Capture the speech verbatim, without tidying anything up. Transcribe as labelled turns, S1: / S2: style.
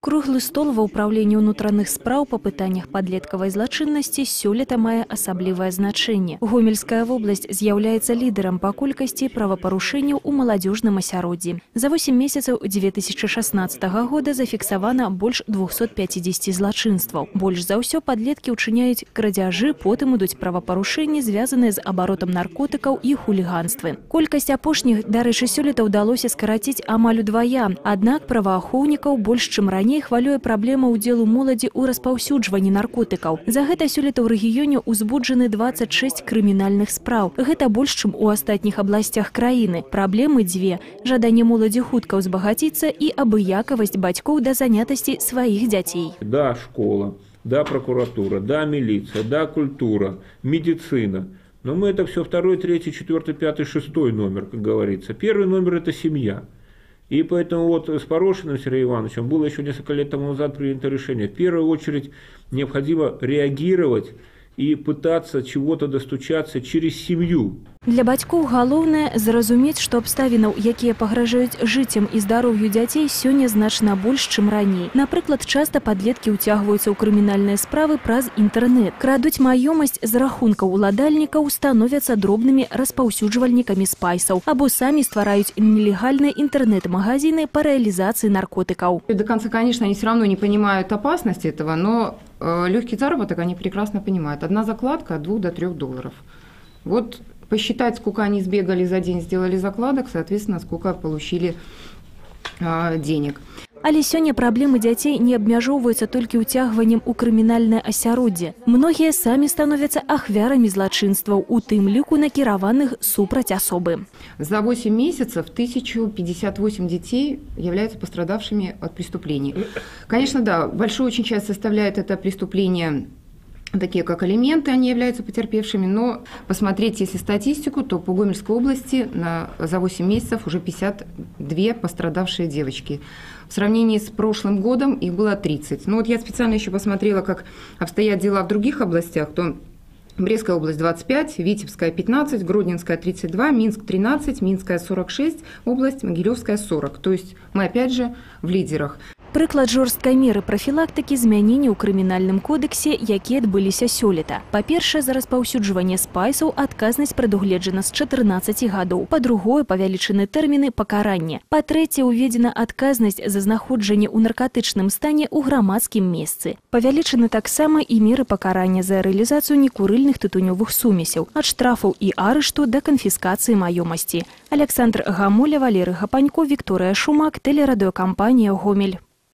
S1: Круглы стол ва ўпраўленні ўнутраных спраў па пытаннях падлеткавай злачыннасці сёлета мае асаблівае значэнне. Гомельская вобласць з'яўляецца лідарам па колькасці правапарушэнняў у маладзёжным асяроддзі. За восем месяцаў две тысячи шестнадцатого года зафіксавана больш двухсот пятидесяти злачынстваў. Больш за ўсё падлеткі ўчыняюць крадзяжы, потым ідуць правапарушэнні, звязаныя з абаротам наркотыкаў і хуліганствы. Колькасць апошніх, дарэчы, сёлета ўдалося скараціць амаль удвая. Аднак праваахоўнікаў больш чым раней хвалюе праблема ўдзелу моладзі ў распаўсюджванні наркотыкаў. За гэта сёлета ў рэгіёне ўзбуджаны двадцать шесть крымінальных спраў. Гэта больш, чым у астатніх абласцях краіны. Праблемы дзве – жаданне моладзі хутка ўзбагаціцца і абыякавасць бацькоў да занятасці сваіх дзяцей.
S2: Да, школа, да, прокуратура, да, милиция, да, культура, медицина. Но мы это все второй, третий, четвертый, пятый, шестой номер, как говорится. Первый номер – это семья. И поэтому вот с Порошиным Сергеем Ивановичем было еще несколько лет тому назад принято решение. В первую очередь необходимо реагировать и пытаться чего-то достучаться через семью.
S1: Для бацькоў галоўнае зразумець, што абставінаў, якія пагражаюць жыццем і здароўю дзяцей, сёння значна больш, чым раней. Напрыклад, часта падлеткі ўцягваюцца ў крымінальныя справы праз інтэрнэт. Крадуць маёмасць з рахункаў уладальнікаў, становяцца дробнымі распаўсюджвальнікамі спайсаў або самі ствараюць нелегальныя інтэрнэт-магазины по реализации наркотиков.
S3: До конца, конечно, они все равно не понимают опасности этого, но э, легкий заработок они прекрасно понимают. Одна закладка от двух до трех долларов. Вот посчитать, сколько они сбегали за день, сделали закладок, соответственно, сколько получили э, денег.
S1: Але сёння праблемы дзяцей не абмяжоўваюцца толькі ўцягваннем у крымінальнае асяроддзе. Многія самі становяцца ахвярамі злачынстваў, у тым ліку накіраваных супраць асобы.
S3: За восемь месяцев тысяча пятьдесят восемь детей являются пострадавшими от преступлений. Конечно, да, большую очень часть составляет это преступление, такие как алименты, они являются потерпевшими, но посмотреть, если статистику, то по Гомельской области на, за восемь месяцев уже пятьдесят две пострадавшие девочки. В сравнении с прошлым годом их было тридцать. Ну вот я специально еще посмотрела, как обстоят дела в других областях, то Брестская область двадцать пять, Витебская пятнадцать, Гродненская тридцать два, Минск тринадцать, Минская сорок шесть, область Могилевская сорок. То есть мы опять же в лидерах.
S1: Прыклад жорсткай меры прафілактыкі змянення ў крымінальным кодексе, якія адбыліся сёлета. Па-першае, за распаўсюджванне спайсаў адказнасць прадугледжана з чатырнаццаці гадоў. Па-другое, павялічаны тэрміны пакарання. Па-трэцяе, уведзена адказнасць за знаходжанне ў наркатычным стане ў грамадскім месцы. Павялічаны таксама і меры пакарання за рэалізацыю некурыльных тытунёвых сумесяў, ад штрафаў і арышту да канфіскацыі маёмасці. Александр Гамоля, Валерый Гапанько, Виктория Шумак, телерадиокомпания «Гомель».